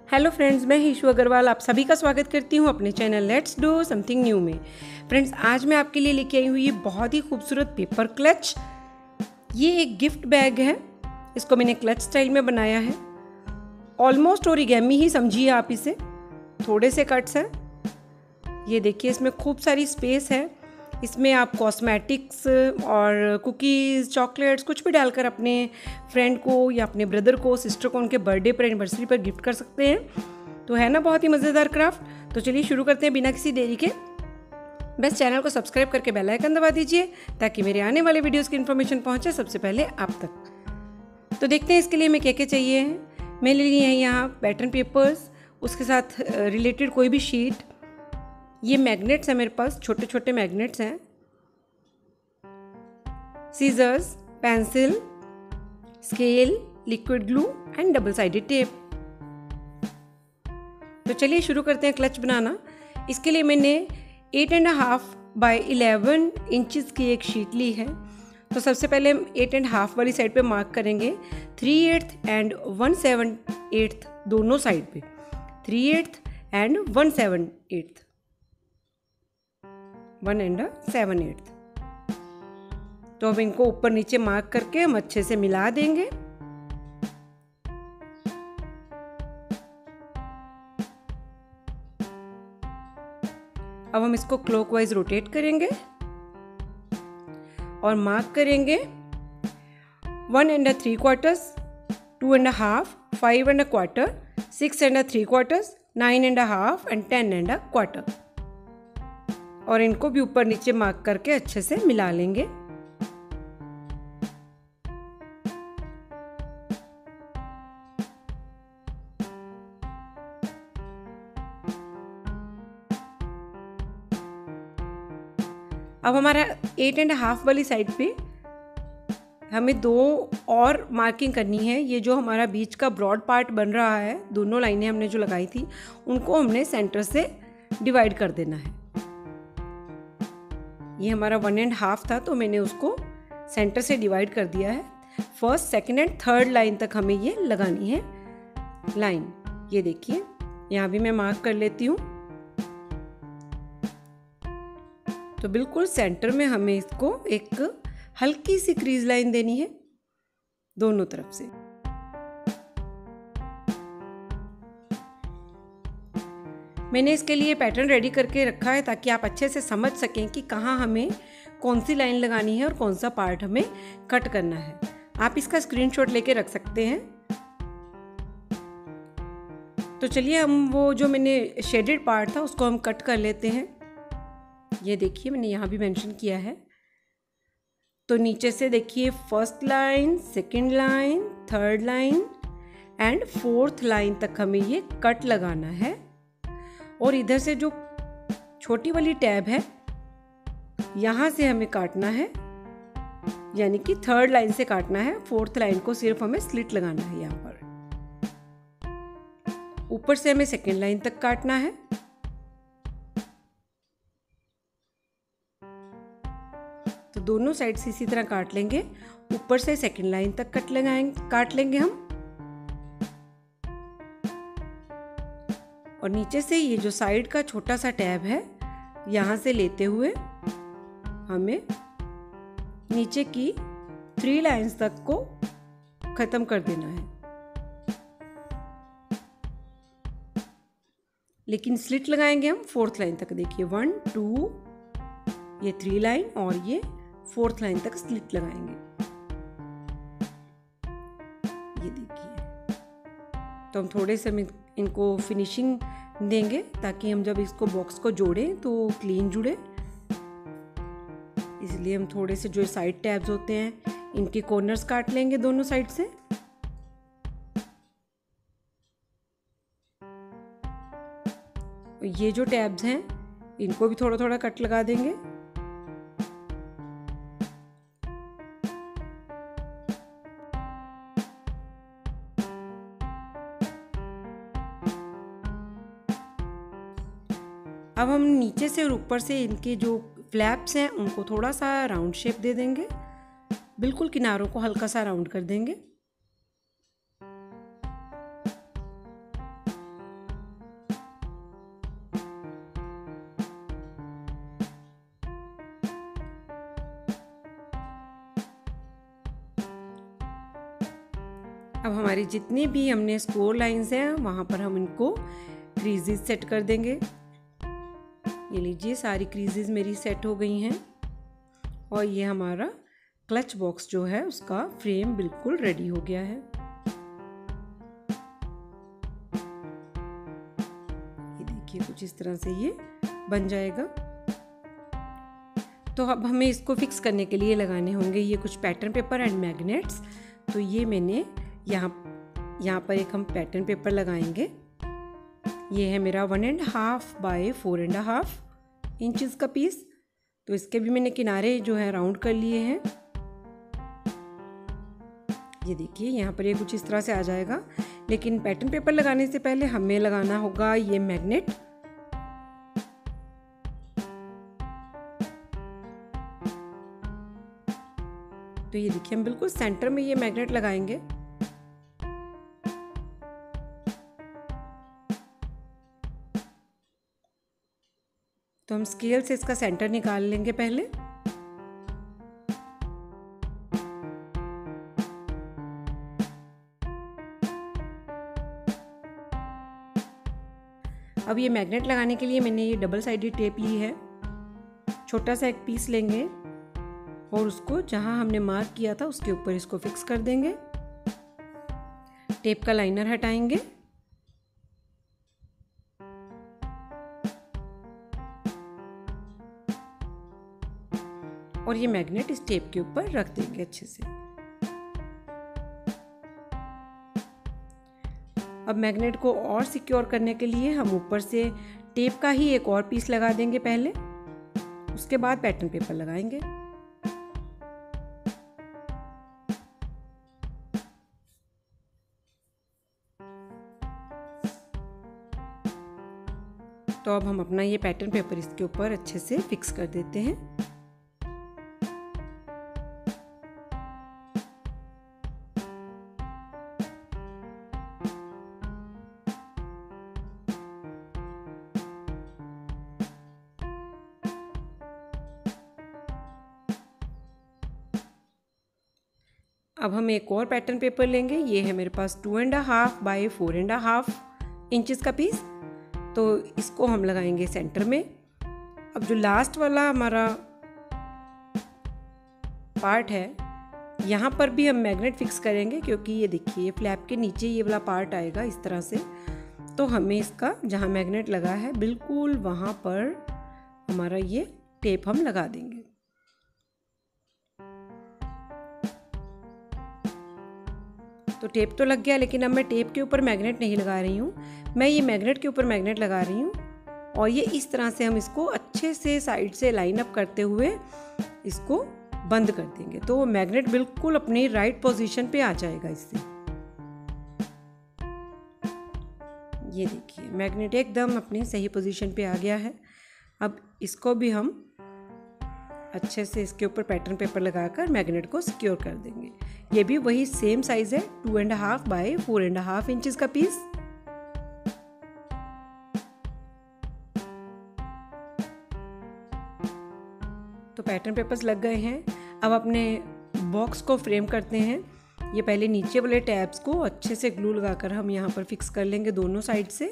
Hello friends, मैं ईशू अग्रवाल आप सभी का स्वागत करती हूँ अपने channel let's do something new में। फ्रेंड्स, आज मैं आपके लिए लेके आई हूँ ये बहुत ही खूबसूरत पेपर क्लच। ये एक गिफ्ट बैग है, इसको मैंने क्लच स्टाइल में बनाया है। ऑलमोस्ट ओरिगेमी ही समझिए आप इसे, थोड़े से कट्स हैं। ये देखिए, इसमें खूब सारी स्पेस है। इसमें आप कॉस्मेटिक्स और कुकीज़, चॉकलेट्स कुछ भी डालकर अपने फ्रेंड को या अपने ब्रदर को, सिस्टर को उनके बर्थडे पर, एनिवर्सरी पर गिफ्ट कर सकते हैं। तो है ना बहुत ही मज़ेदार क्राफ्ट। तो चलिए शुरू करते हैं बिना किसी देरी के। बस चैनल को सब्सक्राइब करके बेल आइकन दबा दीजिए ताकि मेरे आने वाले वीडियोज़ की इन्फॉर्मेशन पहुँचे सबसे पहले आप तक। तो देखते हैं इसके लिए मैं क्या क्या चाहिए हैं। मैं ले ली है यहाँ पैटर्न पेपर्स, उसके साथ रिलेटेड कोई भी शीट। ये मैग्नेट्स हैं मेरे पास, छोटे छोटे मैग्नेट्स हैं। Scissors, pencil, scale, liquid glue and double sided tape. तो चलिए शुरू करते हैं क्लच बनाना। इसके लिए मैंने 8.5 बाय 11 इंचेस की एक शीट ली है। तो सबसे पहले हम 8.5 वाली साइड पे मार्क करेंगे 3/8 एंड 1/7 दोनों साइड पे, 3/8 एंड 1/7, 1/7। तो अब इनको ऊपर नीचे मार्क करके हम अच्छे से मिला देंगे। अब हम इसको क्लॉकवाइज रोटेट करेंगे और मार्क करेंगे 1.75, 2.5, 5.25, 6.75, 9.5 एंड 10.25। और इनको भी ऊपर नीचे मार्क करके अच्छे से मिला लेंगे। अब हमारा 8.5 वाली साइड पे हमें 2 और मार्किंग करनी है। ये जो हमारा बीच का ब्रॉड पार्ट बन रहा है, दोनों लाइनें हमने जो लगाई थी उनको हमने सेंटर से डिवाइड कर देना है। ये हमारा 1.5 था तो मैंने उसको सेंटर से डिवाइड कर दिया है। First, second and third line तक हमें ये लगानी है लाइन। ये देखिए, यहाँ भी मैं मार्क कर लेती हूँ। तो बिल्कुल सेंटर में हमें इसको एक हल्की सी क्रीज लाइन देनी है दोनों तरफ से। मैंने इसके लिए पैटर्न रेडी करके रखा है ताकि आप अच्छे से समझ सकें कि कहाँ हमें कौन सी लाइन लगानी है और कौन सा पार्ट हमें कट करना है। आप इसका स्क्रीनशॉट लेके रख सकते हैं। तो चलिए हम वो जो मैंने शेडेड पार्ट था उसको हम कट कर लेते हैं। ये देखिए, मैंने यहाँ भी मेंशन किया है। तो नीचे से देखिए, first line, second line, third line and fourth line तक हमें ये कट लगाना है। और इधर से जो छोटी वाली टैब है यहाँ से हमें काटना है, यानी कि थर्ड लाइन से काटना है। फोर्थ लाइन को सिर्फ हमें स्लिट लगाना है यहाँ पर। ऊपर से हमें सेकंड लाइन तक काटना है। तो दोनों साइड से इसी तरह काट लेंगे। ऊपर से सेकंड लाइन तक काट लेंगे हम। और नीचे से ये जो साइड का छोटा सा टैब है यहाँ से लेते हुए हमें नीचे की 3 लाइंस तक को खत्म कर देना है। लेकिन स्लिट लगाएंगे हम फोर्थ लाइन तक। देखिए 1, 2, ये 3 लाइन और ये फोर्थ लाइन तक स्लिट लगाएंगे। ये देखिए, तो हम थोड़े से इनको फिनिशिंग देंगे ताकि हम जब इसको बॉक्स को जोड़ें तो क्लीन जुड़े। इसलिए हम थोड़े से जो साइड टैब्स होते हैं इनके कॉर्नर्स काट लेंगे दोनों साइड से। ये जो टैब्स हैं इनको भी थोड़ा थोड़ा कट लगा देंगे। अब हम नीचे से और ऊपर से इनके जो फ्लैप्स हैं उनको थोड़ा सा राउंड शेप दे देंगे। बिल्कुल किनारों को हल्का सा राउंड कर देंगे। अब हमारी जितनी भी हमने स्कोर लाइंस हैं वहाँ पर हम इनको क्रीजेस सेट कर देंगे। ये लीजिए सारी क्रीजेस मेरी सेट हो गई हैं और ये हमारा क्लच बॉक्स जो है उसका फ्रेम बिल्कुल रेडी हो गया है। ये देखिए कुछ इस तरह से ये बन जाएगा। तो अब हमें इसको फिक्स करने के लिए लगाने होंगे ये कुछ पैटर्न पेपर एंड मैग्नेट्स। तो ये मैंने यहाँ पर एक हम पैटर्न पेपर लगाएंगे। ये है मेरा 1.5 बाय 4.5 इंचज़ का पीस। तो इसके भी मैंने किनारे जो है राउंड कर लिए हैं। ये देखिए यहाँ पर ये कुछ इस तरह से आ जाएगा, लेकिन पैटर्न पेपर लगाने से पहले हमें लगाना होगा ये मैग्नेट। तो ये देखिए हम बिल्कुल सेंटर में ये मैग्नेट लगाएंगे। तो हम स्केल से इसका सेंटर निकाल लेंगे पहले। अब ये मैग्नेट लगाने के लिए मैंने ये डबल साइडेड टेप ली है। छोटा सा एक पीस लेंगे और उसको जहां हमने मार्क किया था उसके ऊपर इसको फिक्स कर देंगे। टेप का लाइनर हटाएंगे और ये मैग्नेट इस टेप के ऊपर रख देंगे अच्छे से। अब मैग्नेट को और सिक्योर करने के लिए हम ऊपर से टेप का ही एक और पीस लगा देंगे पहले, उसके बाद पैटर्न पेपर लगाएंगे। तो अब हम अपना ये पैटर्न पेपर इसके ऊपर अच्छे से फिक्स कर देते हैं। अब हम एक और पैटर्न पेपर लेंगे। ये है मेरे पास 2.5 बाय 4.5 इंचज़ का पीस। तो इसको हम लगाएंगे सेंटर में। अब जो लास्ट वाला हमारा पार्ट है यहाँ पर भी हम मैग्नेट फिक्स करेंगे, क्योंकि ये देखिए ये फ्लैप के नीचे ये वाला पार्ट आएगा इस तरह से। तो हमें इसका जहाँ मैग्नेट लगा है बिल्कुल वहाँ पर हमारा ये टेप हम लगा देंगे। तो टेप तो लग गया, लेकिन अब मैं टेप के ऊपर मैग्नेट नहीं लगा रही हूँ, मैं ये मैग्नेट के ऊपर मैग्नेट लगा रही हूँ। और ये इस तरह से हम इसको अच्छे से साइड से लाइन अप करते हुए इसको बंद कर देंगे। तो वो मैग्नेट बिल्कुल अपनी राइट पोजीशन पे आ जाएगा इससे। ये देखिए मैग्नेट एकदम अपनी सही पोजीशन पे आ गया है। अब इसको भी हम अच्छे से इसके ऊपर पैटर्न पेपर लगाकर मैग्नेट को सिक्योर कर देंगे। ये भी वही सेम साइज है, 2.5 बाय 4.5 इंचज़ का पीस। तो पैटर्न पेपर्स लग गए हैं। अब अपने बॉक्स को फ्रेम करते हैं। ये पहले नीचे वाले टैब्स को अच्छे से ग्लू लगाकर हम यहाँ पर फिक्स कर लेंगे दोनों साइड से।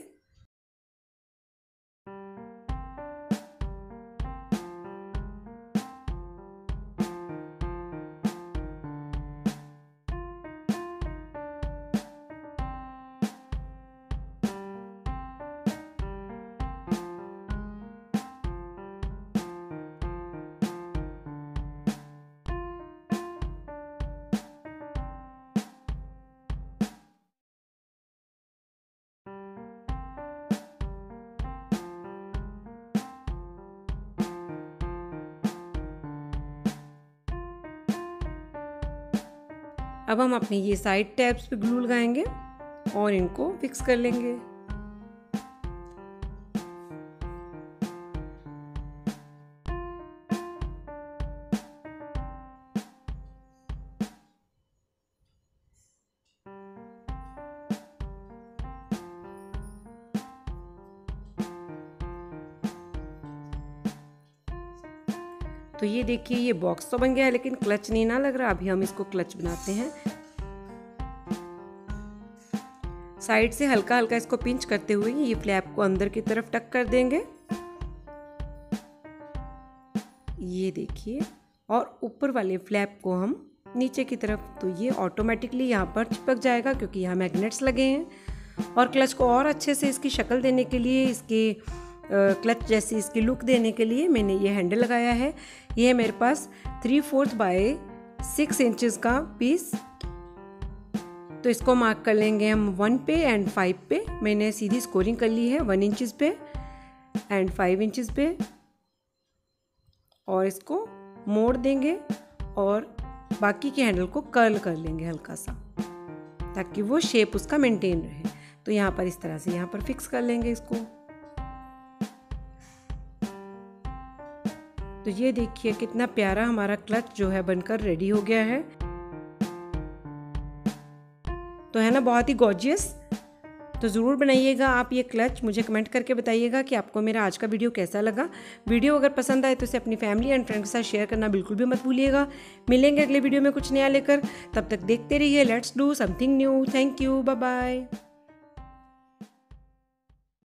अब हम अपनी ये साइड टैब्स पे ग्लू लगाएंगे और इनको फिक्स कर लेंगे। तो ये देखिए ये बॉक्स तो बन गया है, लेकिन क्लच नहीं ना लग रहा। अभी हम इसको क्लच बनाते हैं। साइड से हल्का हल्का इसको पिंच करते हुए ये फ्लैप को अंदर की तरफ टक कर देंगे, ये देखिए, और ऊपर वाले फ्लैप को हम नीचे की तरफ, तो ये ऑटोमेटिकली यहाँ पर चिपक जाएगा क्योंकि यहाँ मैग्नेट्स लगे हैं। और क्लच को और अच्छे से इसकी शक्ल देने के लिए, इसके क्लच जैसी इसकी लुक देने के लिए मैंने ये हैंडल लगाया है। ये है मेरे पास 3/4 बाय 6 इंचज़ का पीस। तो इसको मार्क कर लेंगे हम 1 पे एंड 5 पे। मैंने सीधी स्कोरिंग कर ली है 1 इंचज़ पे एंड 5 इंचज़ पे, और इसको मोड़ देंगे और बाकी के हैंडल को कर्ल कर लेंगे हल्का सा, ताकि वो शेप उसका मेंटेन रहे। तो यहाँ पर इस तरह से यहाँ पर फिक्स कर लेंगे इसको। तो ये देखिए कितना प्यारा हमारा क्लच जो है बनकर रेडी हो गया है। तो है ना बहुत ही गॉर्जियस। तो ज़रूर बनाइएगा आप ये क्लच। मुझे कमेंट करके बताइएगा कि आपको मेरा आज का वीडियो कैसा लगा। वीडियो अगर पसंद आए तो इसे अपनी फैमिली एंड फ्रेंड के साथ शेयर करना बिल्कुल भी मत भूलिएगा। मिलेंगे अगले वीडियो में कुछ नया लेकर, तब तक देखते रहिए let's do something new. Thank you, bye bye.